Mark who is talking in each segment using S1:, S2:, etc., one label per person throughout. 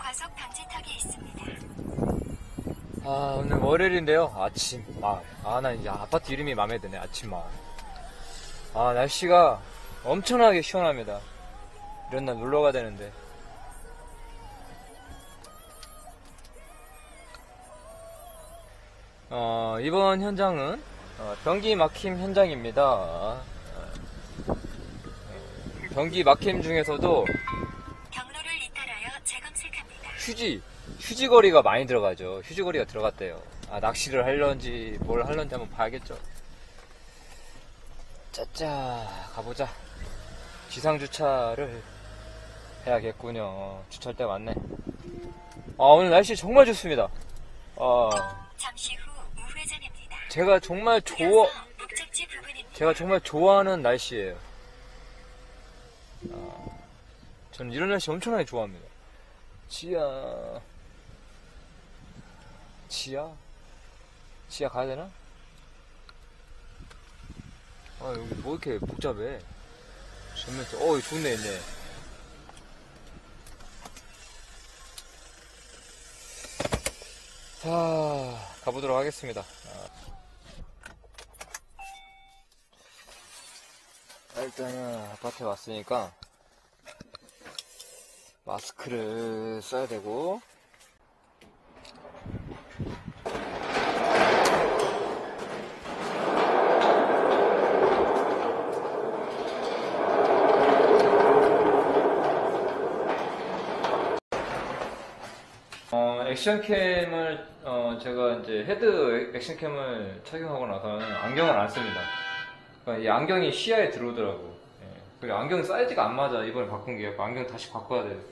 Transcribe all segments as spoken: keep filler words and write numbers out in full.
S1: 과속 방지턱이 있습니다.
S2: 아, 오늘 월요일인데요. 아침 마을. 아, 나 이제 아파트 이름이 마음에 드네. 아침 마을. 아, 날씨가 엄청나게 시원합니다. 이런 날 놀러 가야 되는데. 어, 이번 현장은 어, 변기 막힘 현장입니다. 어, 변기 막힘 중에서도
S1: 경로를 이탈하여 재검색합니다.
S2: 휴지, 휴지거리가 많이 들어가죠. 휴지거리가 들어갔대요. 아, 낚시를 하려는지 뭘 하려는지 한번 봐야겠죠. 짜짜, 가보자. 지상주차를 해야겠군요. 주차할 때가 많네. 아, 오늘 날씨 정말 좋습니다. 아,
S1: 잠시 후 우회전입니다.
S2: 제가 정말 좋아,
S1: 목적지 부근입니다.
S2: 제가 정말 좋아하는 날씨예요. 아, 저는 이런 날씨 엄청나게 좋아합니다. 지하, 지하? 지하 가야 되나? 아, 여기 뭐 이렇게 복잡해. 전면서, 어, 좋네, 있네. 자, 가보도록 하겠습니다. 아, 일단은 아파트에 왔으니까 마스크를 써야 되고, 어, 액션캠을, 어, 제가 이제 헤드 액션캠을 착용하고 나서는 안경을 안 씁니다. 그러니까 이 안경이 시야에 들어오더라고. 예. 그리고 안경 사이즈가 안 맞아. 이번에 바꾼 게. 안경 다시 바꿔야 돼요.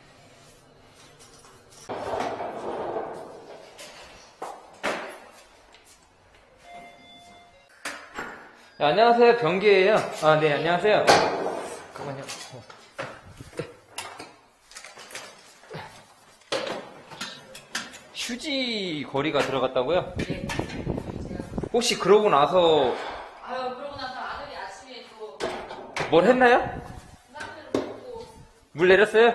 S2: 네, 안녕하세요. 변기예요. 아, 네, 안녕하세요. 잠깐만요. 휴지 거리가 들어갔다고요?
S3: 네.
S2: 혹시 그러고 나서
S3: 아유, 그러고 나서 아들이 아침에 또
S2: 뭘 했나요?
S3: 사람들을 보고
S2: 물 내렸어요?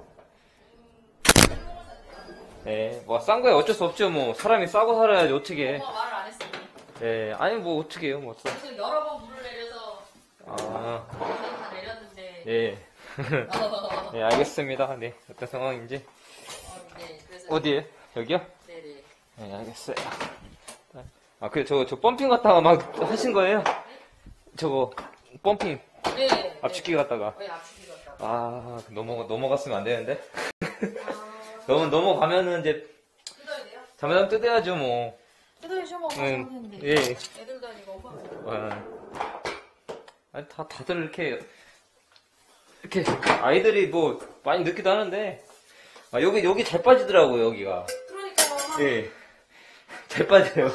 S2: 네, 뭐 싼 거야 어쩔 수 없죠. 뭐 사람이 싸고 살아야지 어떻게.
S3: 엄마가 말을 안 했으니
S2: 네, 아니 뭐 어떻게 해요, 뭐.
S3: 그래서 여러 번 물을 내려서
S2: 아,
S3: 물을 다 내렸는데
S2: 네.
S3: 어,
S2: 네, 알겠습니다. 네, 어떤 상황인지.
S3: 네, 그래서
S2: 어디에? 여기요?
S3: 네네.
S2: 네, 알겠어요. 아, 그래, 저, 저 펌핑 갔다가 막 하신 거예요? 저거, 펌핑,
S3: 네.
S2: 압축기 갔다가.
S3: 네, 압축기 갔다가.
S2: 아, 넘어, 넘어갔으면 안 되는데?
S3: 아,
S2: 너무 넘어가면은 이제,
S3: 뜯어야 돼요?
S2: 잘못하면 뜯어야죠, 뭐.
S3: 뜯어야 쉬어 먹고
S2: 응,
S3: 하는데.
S2: 예.
S3: 애들도 아니고 엄마가.
S2: 아, 아니, 다, 다들 이렇게, 이렇게, 아이들이 뭐, 많이 늦기도 하는데, 아, 여기, 여기 잘 빠지더라고요, 여기가.
S3: 그러니까
S2: 예. 잘 빠져요.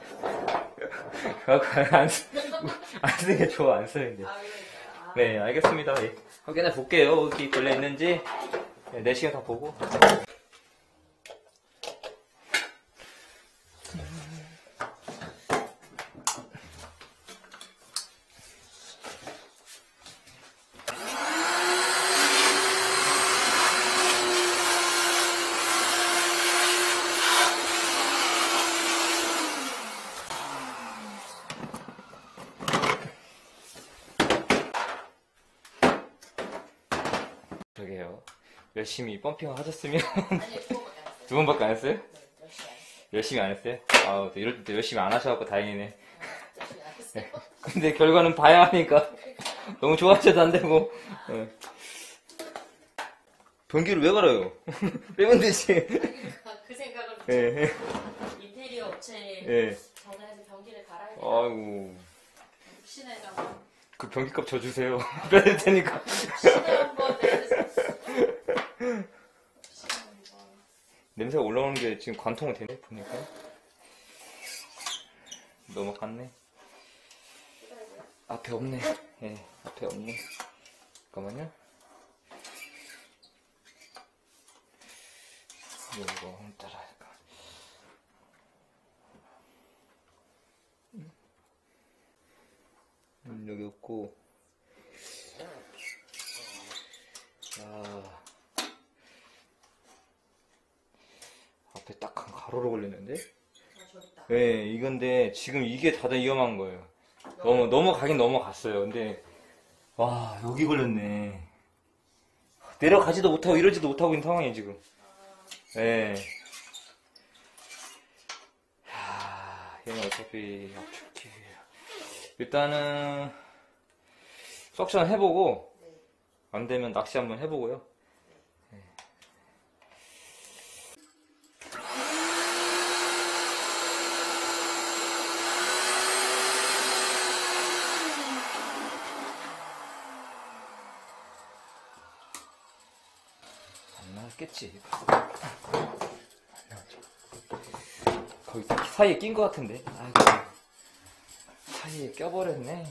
S2: 안, 쓰, 안 쓰는 게 좋아, 안 쓰는 게.
S3: 아, 그러니까. 아,
S2: 네, 알겠습니다. 예. 확인해 볼게요. 어디 걸려있는지. 네, 네 시간 다 보고. 저게요. 열심히 펌핑을 하셨으면.
S3: 아니, 그거밖에 안 했어요.
S2: 두 번밖에 안 했어요?
S3: 네,
S2: 열심히
S3: 열심히 안 했어요.
S2: 안 했어요? 아, 또 이럴 때 열심히 안 하셔갖고 다행이네.
S3: 열심히 안 했어요.
S2: 근데 결과는 봐야 하니까. 너무 좋아하셔도 안 되고. 예. 변기를 왜 갈아요? 빼면 되지.
S3: 아, 그 생각을
S2: 예.
S3: 인테리어 업체에
S2: 예.
S3: 전화해서 변기를 갈아야 돼.
S2: 아이고.
S3: 혹시나 해서
S2: 그 변기값 줘주세요. 빼야 테니까.
S3: 혹시나 한번 내려서
S2: 냄새가 올라오는 게 지금 관통은 되네, 보니까. 넘어갔네. 앞에 없네. 예, 앞에 없네. 잠깐만요. 이거 따라 할까. 음, 여기 없고. 자. 바로로 걸리는데?
S3: 아, 저기 있다.
S2: 네, 이건데 지금 이게 다들 위험한 거예요. 너무 넘어가긴 넘어갔어요. 근데 와 여기 걸렸네. 내려가지도 못하고 이러지도 못하고 있는 상황이에요 지금. 네. 하, 얘는 어차피 압축기. 일단은 석션 해보고
S3: 네.
S2: 안 되면 낚시 한번 해보고요. 안 나왔겠지. 거기 사이에 낀 것 같은데. 아이고. 사이에 껴버렸네.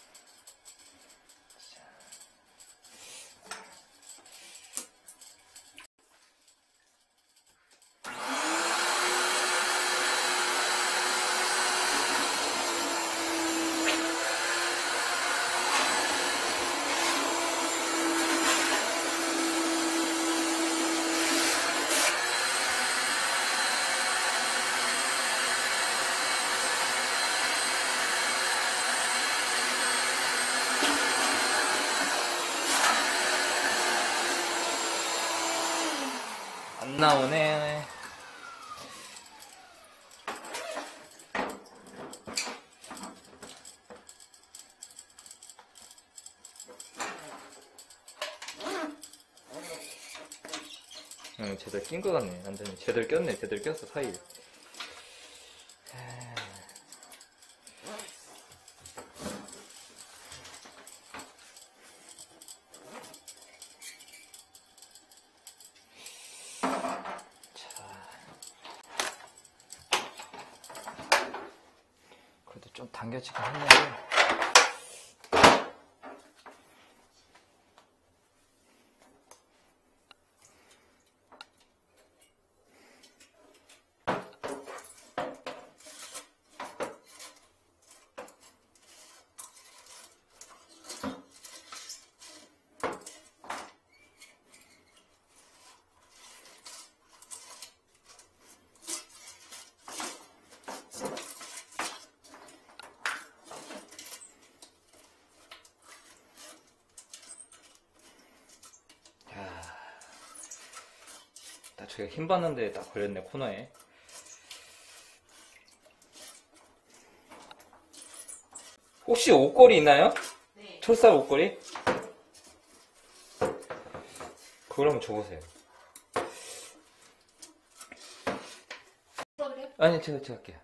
S2: 안 나오네. 응, 제대로 낀 것 같네. 완전히 제대로 꼈네. 제대로 꼈어, 사이에. 그래도 좀 당겨지긴 했는데. 딱 제가 힘 받는데 딱 걸렸네, 코너에. 혹시 옷걸이 있나요?
S3: 네.
S2: 철사 옷걸이? 그걸 한번 줘보세요.
S3: 그래?
S2: 아니, 제가, 제가 할게요.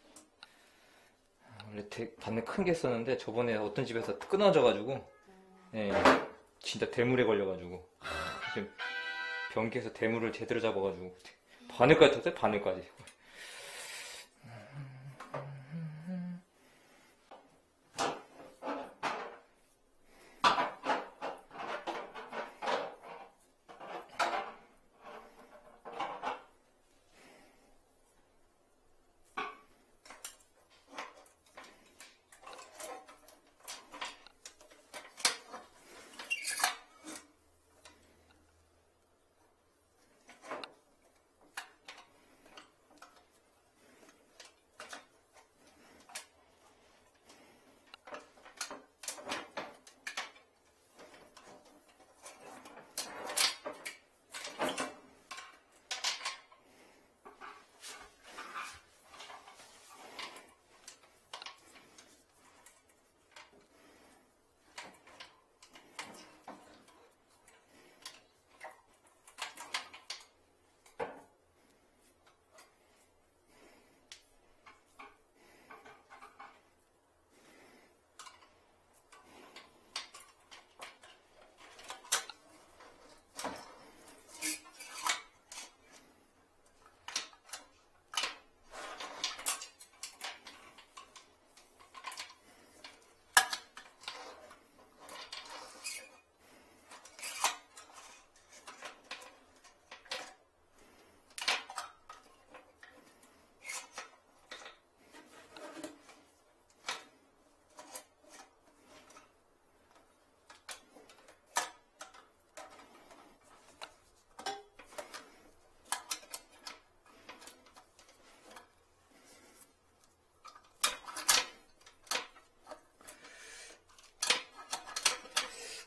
S2: 원래 되게 바늘 큰 게 썼는데 저번에 어떤 집에서 끊어져가지고, 예, 진짜 대물에 걸려가지고, 지금 변기에서 대물을 제대로 잡아가지고, 바늘까지 탔어요? 바늘까지.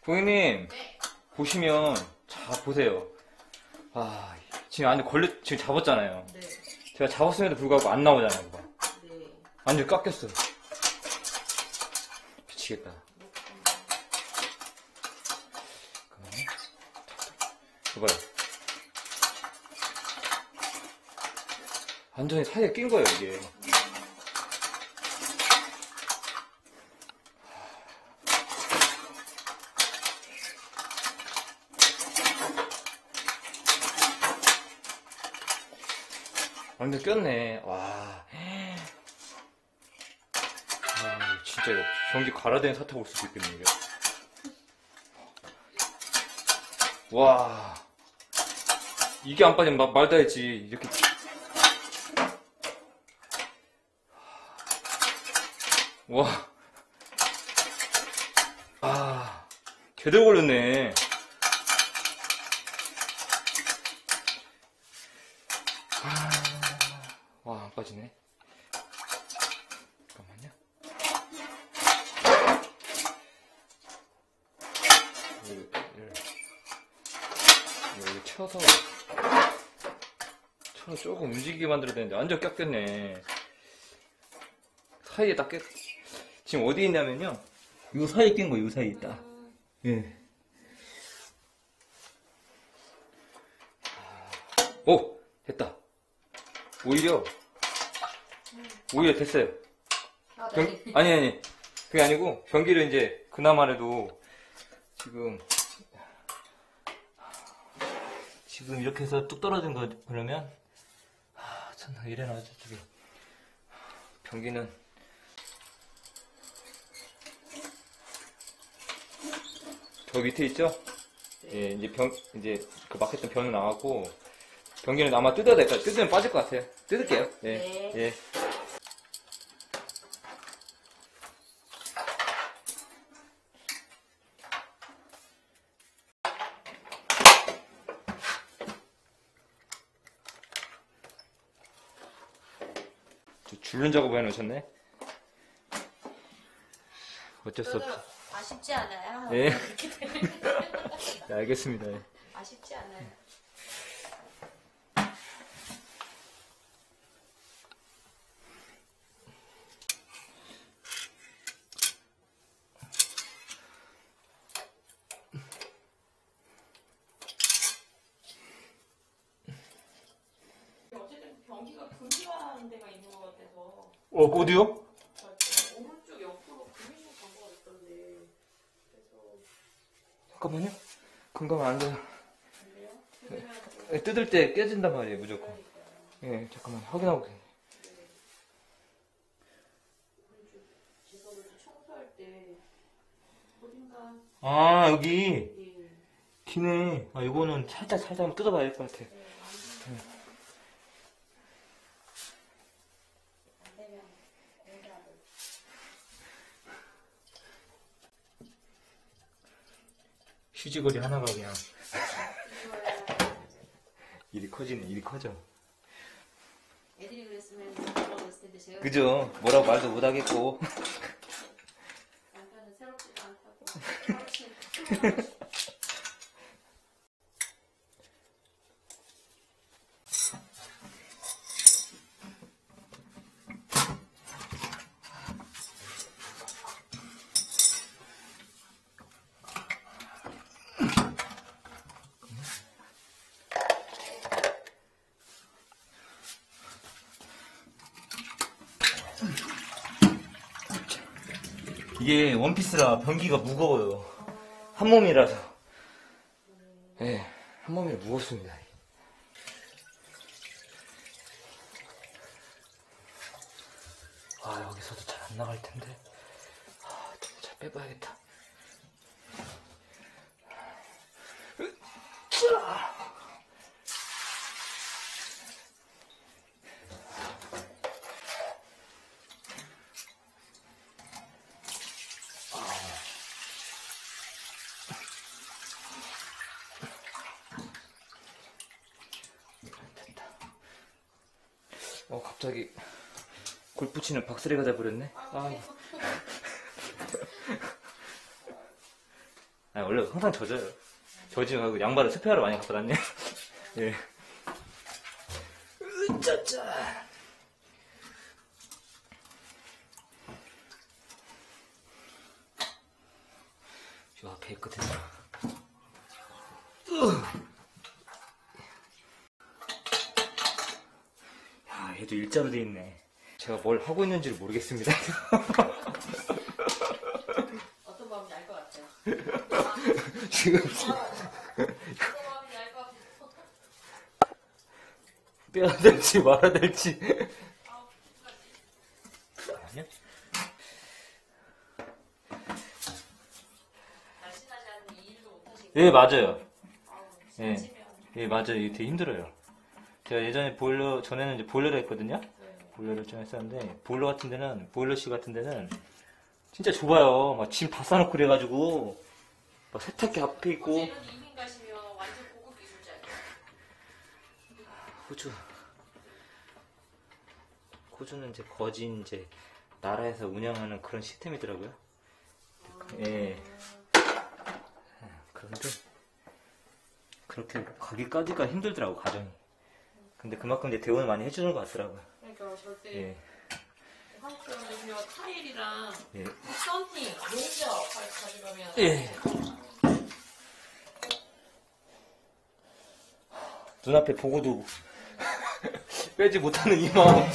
S2: 고객님,
S3: 네.
S2: 보시면, 자, 보세요. 아, 지금 완전 걸렸, 지금 잡았잖아요.
S3: 네.
S2: 제가 잡았음에도 불구하고 안 나오잖아요, 이거.
S3: 네.
S2: 완전 깎였어. 미치겠다. 잠깐만요. 이봐요. 완전히 사이에 낀 거예요, 이게. 완전 꼈네. 와. 아, 진짜 이거 변기 갈아대는 사태가 올 수도 있겠네, 이게. 와. 이게 안 빠지면 마- 말도 했지. 이렇게. 와. 아. 제대로 걸렸네. 와, 안 빠지네. 잠깐만요. 이걸, 이걸 쳐서, 쳐서 조금 움직이게 만들어야 되는데, 완전 깎였네. 사이에 딱 꼈, 지금 어디 있냐면요. 요 사이에 낀 거예요, 요 사이에 딱. 예. 오! 됐다. 오히려, 오히려 됐어요.
S3: 아,
S2: 변,
S3: 네.
S2: 아니, 아니. 그게 아니고, 변기를 이제, 그나마라도, 지금, 지금 이렇게 해서 뚝 떨어진 거, 그러면, 아, 참, 이래나, 저쪽에. 변기는, 저 밑에 있죠? 예, 이제 변, 이제, 그 막혔던 변은 나왔고, 변기는 아마 뜯어야 될 것 같아요. 뜯으면 빠질 것 같아요. 뜯을게요. 네.
S3: 네.
S2: 예. 저 줄눈 작업 해놓으셨네? 어쩔 수 없어.
S3: 아쉽지 않아요?
S2: 예.
S3: 이렇게 되면
S2: 네, 알겠습니다. 예.
S3: 아쉽지 않아요. 어쨌든 변기가 금지화한 데가 있는 것 같아서
S2: 어, 어디요?
S3: 오른쪽 옆으로 금이 간것 같던데 그래서
S2: 잠깐만요. 금가면 안 돼요.
S3: 안 돼요? 뜯으면
S2: 예, 뜯을 때 깨진단 말이에요, 무조건.
S3: 그러니까요.
S2: 예, 잠깐만, 확인하고. 올게요.
S3: 오른쪽 지석을 청소할 때 어딘가
S2: 아, 여기.
S3: 예.
S2: 기네. 아, 이거는 살짝, 살짝 한번 뜯어봐야 될 것 같아.
S3: 네, 안 안 되면 공사를
S2: 휴지거리 하나가 그냥.
S3: 이거야.
S2: 일이 커지네, 일이 커져.
S3: 애들이 그랬으면 뭐라고 했을 텐데 제가
S2: 그죠? 뭐라고 말도 못하겠고.
S3: 남편은 새롭지도 않다고 하루씩
S2: 이게 원피스라 변기가 무거워요. 한 몸이라서. 예, 네, 한 몸이라 무겁습니다. 아, 여기서도 잘 안 나갈 텐데. 아, 잘 빼봐야겠다. 어, 갑자기 골프 치는 박스레가 돼버렸네. 아, 아니, 원래 항상 젖어요. 젖으면 양말을 스페어로 많이 갖고 다녀요. 예. 으짜짜. 저 앞에 있거든요. 야, 얘도 일자로 돼 있네. 제가 뭘 하고 있는지를 모르겠습니다.
S3: 어떤 마음인지 알 것 같죠?
S2: 지금
S3: 어떤 마음인지 알 것 같아요.
S2: 빼야 될지 말아야 될지. 아니야?
S3: 날씬하지 않은 이 일도 못하시고.
S2: 예, 맞아요.
S3: 아우,
S2: 예.
S3: 사시면.
S2: 예, 맞아요. 이게 되게 힘들어요. 제가 예전에 보일러, 전에는 이제 보일러를 했거든요?
S3: 네.
S2: 보일러를 좀 했었는데, 보일러 같은 데는, 보일러실 같은 데는, 진짜 좁아요. 막 짐 다 싸놓고 그래가지고, 막 세탁기 앞에 있고,
S3: 호주 이런 이민 가시면 완전 고급 기술자예요.
S2: 호주. 호주는 이제 거진 이제, 나라에서 운영하는 그런 시스템이더라고요. 예. 그런데, 그렇게 가기까지가 힘들더라고, 가정이. 근데 그만큼 이제 대우를 많이 해주는 것 같더라고요.
S3: 그러니까 절대
S2: 예.
S3: 한국 사람들 그냥 타일이랑
S2: 예.
S3: 썬팅, 레이저 가져가면
S2: 예. 눈앞에 보고도 빼지 못하는 이 마음.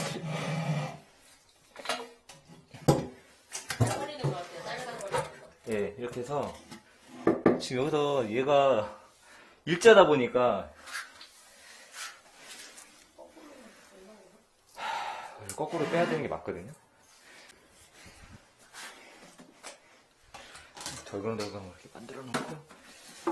S3: 잘 걸리는 것 같아요. 딸깍 걸리는 거.
S2: 예, 이렇게 해서 지금 여기서 얘가 일자다 보니까 하, 거꾸로 빼야 되는 게 맞거든요. 덜컹덜컹 이렇게 만들어 놓고.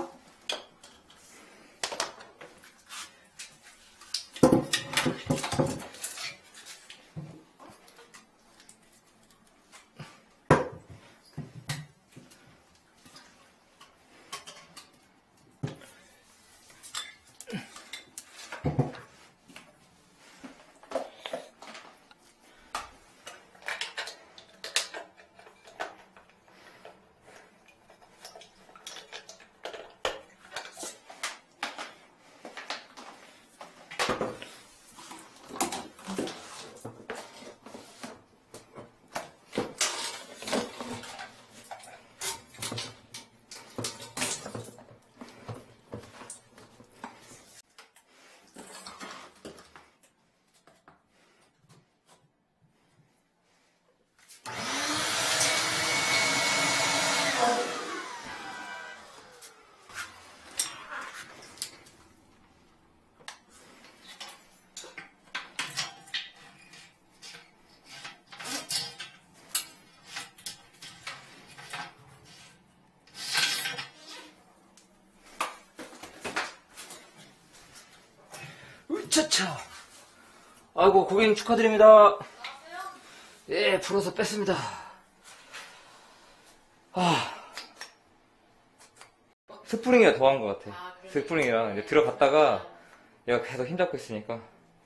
S2: 으차차. 아이고, 고객님 축하드립니다. 예, 풀어서 뺐습니다. 아. 스프링이가 더한 것 같아.
S3: 아, 그러네.
S2: 스프링이랑 이제 들어갔다가 얘가 계속 힘잡고 있으니까.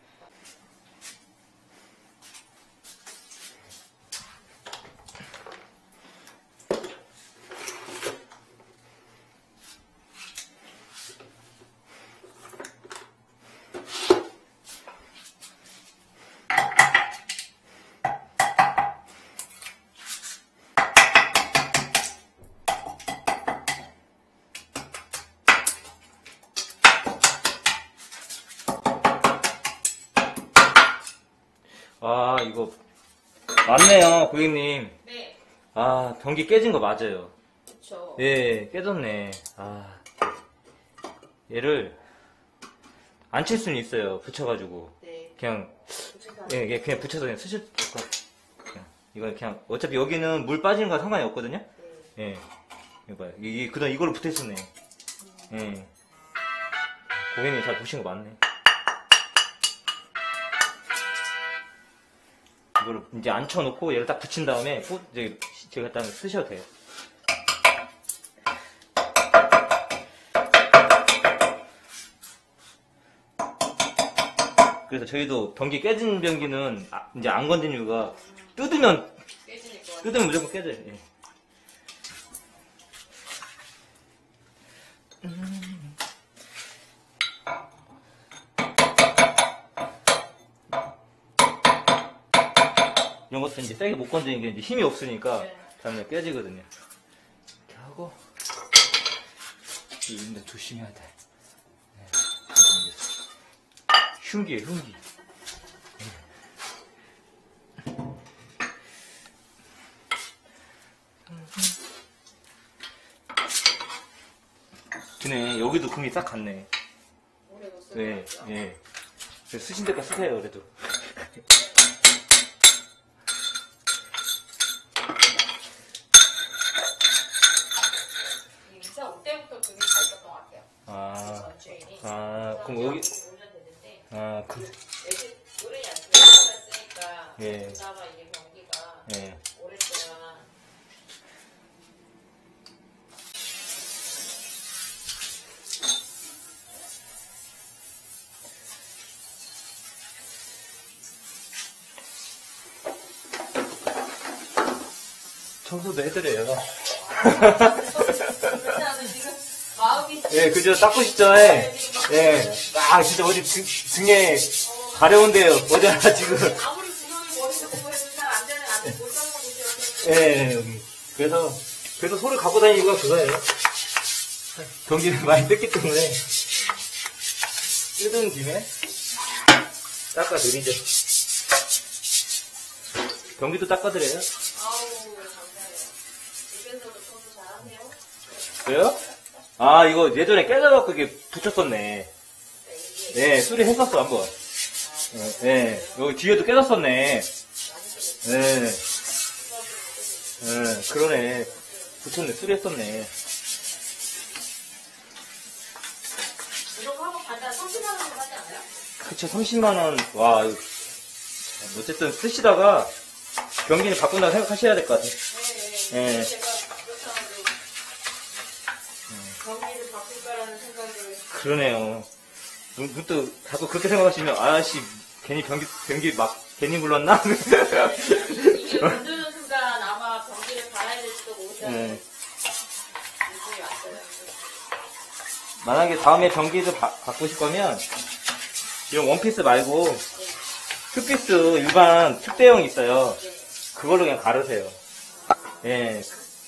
S2: 아, 이거 맞네요, 고객님.
S3: 네,
S2: 아, 변기 깨진 거 맞아요.
S3: 그쵸.
S2: 예, 깨졌네. 아, 얘를 안 칠 수는 있어요. 붙여가지고
S3: 네.
S2: 그냥
S3: 도착한.
S2: 예, 예, 그냥 붙여서 그냥 쓰실 거. 그냥 이거 그냥 어차피 여기는 물 빠지는 거 상관이 없거든요.
S3: 네.
S2: 예, 이거 봐요. 이게 그다음 이걸로 붙어 있었네. 예, 고객님 잘 보신 거 맞네. 이거를 이제 앉혀놓고 얘를 딱 붙인 다음에 꽂- 이제 제가 딱 쓰셔도 돼요. 그래서 저희도 변기 깨진 변기는 아- 이제 안 건드린 이유가 뜯으면
S3: 깨지니까.
S2: 뜯으면 무조건 깨져요. 예.
S4: 이런 것도 이제 세게 못 건드리는 게 이제 힘이 없으니까
S3: 네.
S4: 잘못 깨지거든요. 이렇게 하고, 이런데 조심해야 돼. 네. 흉기예요, 흉기. 드네. 여기도 금이 싹 갔네.
S3: 오래 뒀어요.
S4: 네, 예. 쓰신 데가 쓰세요, 그래도.
S3: 이사 올 때부터 금이 잘 있었던 것 같아요.
S4: 아,
S3: 전 주인이.
S4: 아, 그럼 여기,
S3: 오 년 됐는데
S4: 아, 그,
S3: 애들 노래이 안 쓰니까
S4: 예.
S3: 그나마 이게 경기가
S4: 예.
S3: 오랫동안
S4: 청소도 해드려요.
S3: 그렇다면 지금 마음이
S4: 예, 그죠. 닦고 싶죠, 예. 예. 아, 진짜 어디 등, 등에 가려운데요. 어디 하나 지금.
S3: 아무리 구멍이 머리도 보고 해도 잘안 되는 안못 잡는 곳이라서
S4: 예, 여기. 그래서, 그래서 소를 갖고 다니는 이유가 그거예요. 경기를 많이 뜯기 때문에. 뜯은 김에 닦아드리죠. 경기도 닦아드려요.
S3: 아우 감사해요. 입에서도 청소 잘하네요.
S4: 왜요? 아, 이거 예전에 깨져갖고 이게 붙였었네. 네, 수리했었어, 한 번. 네, 네. 여기 뒤에도 깨졌었네. 네. 네, 그러네. 붙였네, 수리했었네.
S3: 이런 거 하고 간단 삼십만 원 하지 않아요?
S4: 그쵸, 삼십만 원. 와, 이거 참, 어쨌든 쓰시다가 경기는 바꾼다고 생각하셔야 될 것 같아요.
S3: 네.
S4: 네.
S3: 제가 그렇다고 경기를 바꿀까라는 생각을
S4: 그러네요. 문- 문득 자꾸 그렇게 생각하시면, 아씨, 괜히 경기, 경기 막, 괜히 불렀나?
S3: 이게 문드는 순간 아마 경기를 갈아야 될지도 모르는
S4: 네.
S3: 느낌이 왔어요.
S4: 만약에 다음에 경기도 바, 바꾸실 거면, 이런 원피스 말고, 투피스 일반 특대형 있어요. 그걸로 그냥 가르세요. 예.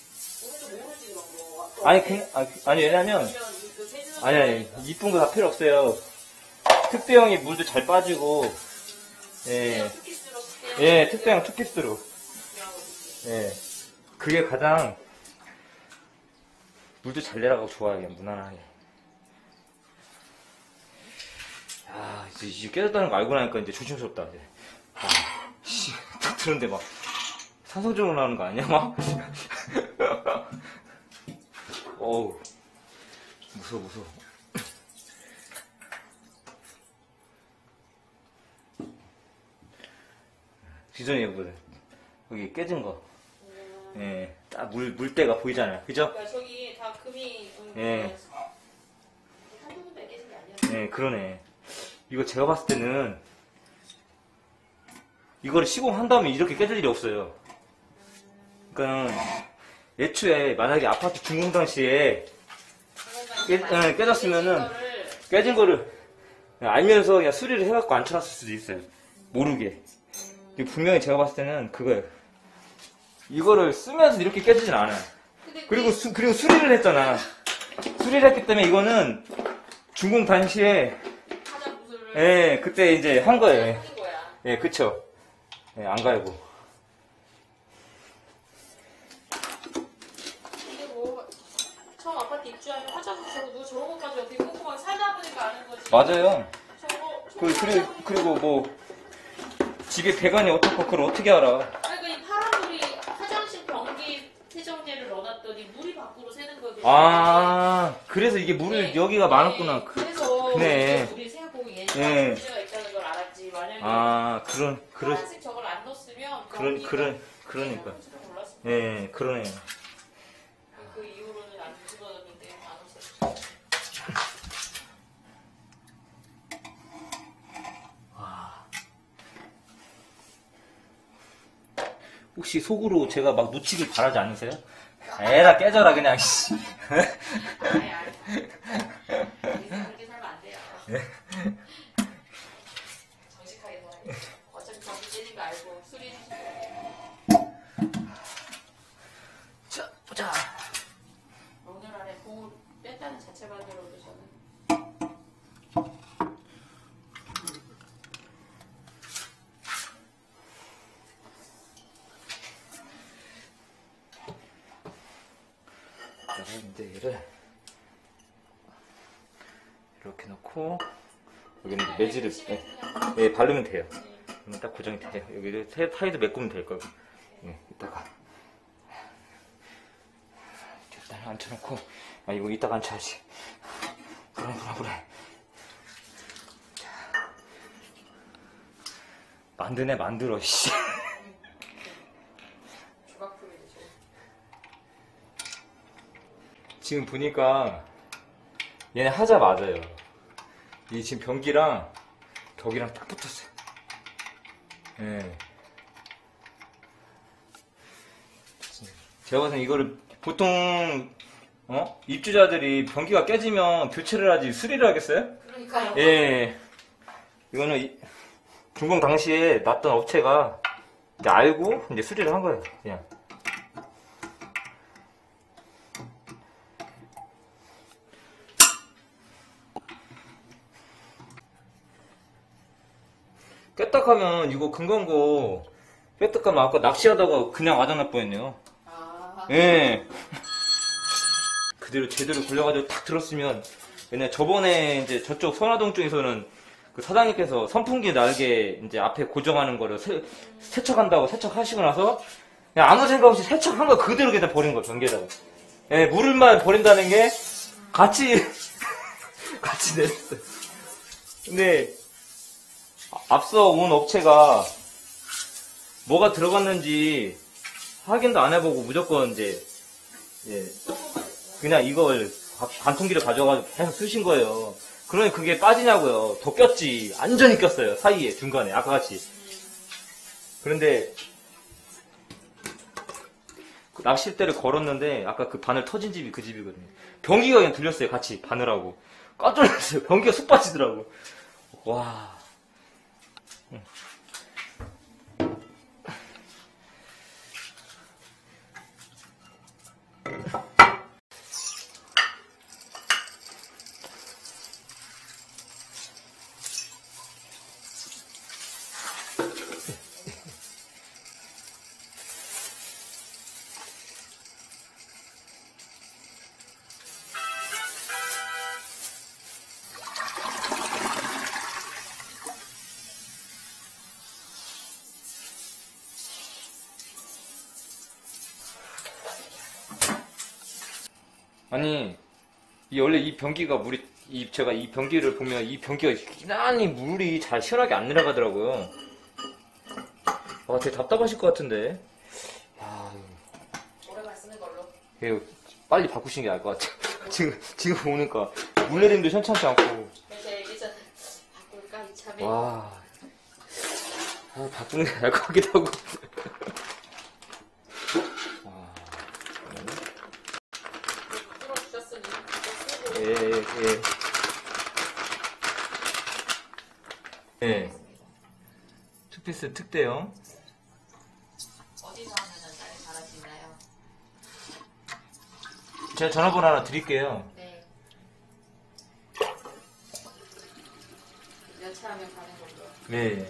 S4: 아니, 그냥, 아니, 아니, 왜냐면, 아니, 아니, 이쁜 거 다 필요 없어요. 특대형이 물도 잘 빠지고, 예. 예, 특대형 투피스로. 예. 그게 가장, 물도 잘 내려가고 좋아요, 그냥 무난하게. 아, 이제, 이제 깨졌다는 거 알고 나니까 이제 조심스럽다, 이제. 아, 씨, 딱 들었는데 막, 산소적으로 나오는 거 아니야, 막? 어우, 무서워, 무서워. 지정이 보세요. 여기 깨진 거. 예, 딱 물, 물때가 보이잖아요. 그죠?
S3: 그러니까 저기 다 금이 음,
S4: 예.
S3: 한두 군데 깨진 게 아니야.
S4: 예, 그러네. 이거 제가 봤을 때는, 이거를 시공한 다음에 이렇게 깨질 일이 없어요. 그러니까, 애초에 만약에 아파트 준공 당시에 깨, 예, 깨졌으면은, 깨진 거를 알면서 그냥 수리를 해갖고 안 쳐놨을 수도 있어요. 모르게. 이거 분명히 제가 봤을 때는 그거예요. 이거를 쓰면서 이렇게 깨지진 않아요. 그리고 수, 그리고 수리를 했잖아. 수리를 했기 때문에 이거는 준공 당시에,
S3: 화장부스를
S4: 예, 그때 이제 한 거예요.
S3: 하는 거야.
S4: 예, 그쵸. 예, 안 갈고.
S3: 근데 뭐 처음 아파트 입주하면 화장부스로 누가 저런 것까지 어떻게 꼼꼼하게 살다 보니까 아는 거지.
S4: 맞아요.
S3: 저거
S4: 그, 그리고, 그리고 뭐, 집에 배관이 어떻고 그걸 어떻게 알아.
S3: 그러니까 이 파란 물이 화장실 변기 세정제를 넣어놨더니 물이 밖으로 새는 거지.
S4: 아, 그래서 이게 물을
S3: 네.
S4: 여기가 많았구나.
S3: 네.
S4: 그,
S3: 그래서
S4: 그네.
S3: 이게 물이 새고 얘는
S4: 네.
S3: 문제가 있다는 걸 알았지. 만약에
S4: 아, 그런, 그런,
S3: 파란색 저걸 안 넣었으면
S4: 그런,
S3: 변기가
S4: 그런, 그러니까.
S3: 없을지도 몰랐을
S4: 예, 그러네요.
S3: 그 이후로는 안 뒤집어졌는데 안 없었어.
S4: 혹시 속으로 제가 막 놓치길 바라지 않으세요? 에라 깨져라 그냥 씨.
S3: 아니 아니. 자체 만들어도 저는.
S2: 이제 얘를 이렇게 넣고 여기는 이제 매질을 예, 예, 바르면 돼요. 그러면 딱 고정이 돼요. 여기를 세 사이드 메꾸면 될 거고. 예, 이따가 일단 앉혀놓고 아 이거 이따가 앉혀야지. 그래 그래 그래. 자, 만드네 만들어 씨.
S3: 조각품이죠.
S2: 지금 보니까 얘네 하자 맞아요. 이 지금 변기랑 벽이랑 딱 붙었어요. 예. 제가 봐서는 이거를 보통 어? 입주자들이 변기가 깨지면 교체를 하지 수리를 하겠어요?
S3: 그러니까요.
S2: 예. 이거는 이- 준공 당시에 놨던 업체가 이제 알고 이제 수리를 한 거예요. 그냥. 깨딱하면 이거 금건 거 깨딱하면 아까 낚시하다가 그냥 와장날 뻔했네요.
S3: 아,
S2: 예. 그대로 제대로 굴려가지고 탁 들었으면 왜냐 저번에 이제 저쪽 선화동 쪽에서는 그 사장님께서 선풍기 날개 이제 앞에 고정하는 거를 세, 세척한다고 세척하시고 나서 그냥 아무 생각 없이 세척한 거 그대로 그냥 버린 거예요 변기에다가. 예, 물만 버린다는 게 같이 같이 냈어요. 근데 앞서 온 업체가 뭐가 들어갔는지 확인도 안 해보고 무조건 이제 예, 그냥 이걸 가- 관통기를 가져가지고 계속 쓰신 거예요. 그러니 그게 빠지냐고요. 더 꼈지. 완전히 꼈어요. 사이에 중간에 아까 같이. 그런데 그 낚싯대를 걸었는데 아까 그 바늘 터진 집이 그 집이거든요. 변기가 그냥 들렸어요. 같이 바늘하고 깜짝 놀랐어요. 변기가 쑥 빠지더라고. 와. 아니, 이 원래 이 변기가 물이, 이 제가 이 변기를 보면 이 변기가 유난히 물이 잘 시원하게 안 내려가더라고요. 아, 되게 답답하실 것 같은데. 야,
S3: 오래만 쓰는 걸로.
S2: 이거 빨리 바꾸시는 게 나을 것 같아요. 지금, 지금 보니까 물내림도 현찮지 않고.
S3: 제가 얘기 전에 바꿀까 이참에.
S2: 와, 아, 바꾸는 게 나을 것 같기도 하고. 와,
S3: 뚫어주셨으니 이거 쓰고.
S2: 예, 예. 예. 투피스 특대형.
S3: 어디서 하면은 잘 잘할 수 있나요?
S2: 제가 전화번호 하나 드릴게요.
S3: 네. 연차하면 가는 걸로.
S2: 네.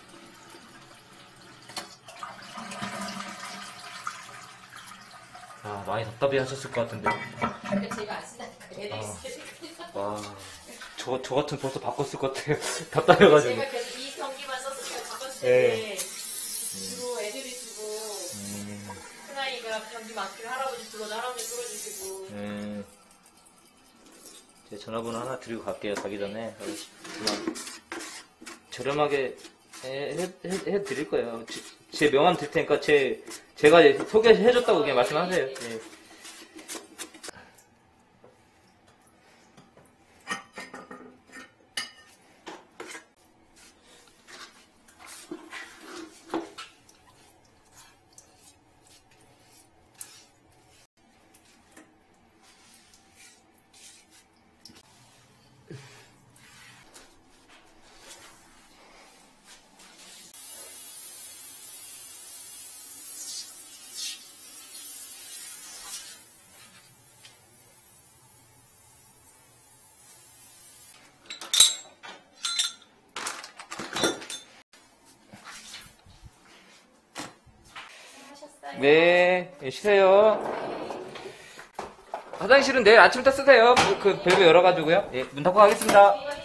S2: 아, 많이 답답해 하셨을 것 같은데.
S3: 근데 제가 안 쓰다니까 얘네
S2: 아.
S3: 있으니까.
S2: 와, 저, 저 같은 벌써 바꿨을 것 같아요. 답답해가지고.
S3: 제가 계속 이 경기만 썼으니까 바꿨을
S2: 네.
S3: 때 주로 애들이 쓰고
S2: 음,
S3: 큰아이가 경기 맡기를 할아버지 불러도 할아버지 뚫어주시고.
S2: 음. 제 전화번호 하나 드리고 갈게요, 가기 전에. 그만 저렴하게 해, 해, 해, 해 드릴 거예요. 제, 제 명함 드릴 테니까 제, 제가 소개해줬다고 그냥 말씀하세요. 예. 네, 예, 쉬세요. 화장실은 내일 아침부터 쓰세요. 그 밸브 열어가지고요. 예, 문 닫고 가겠습니다.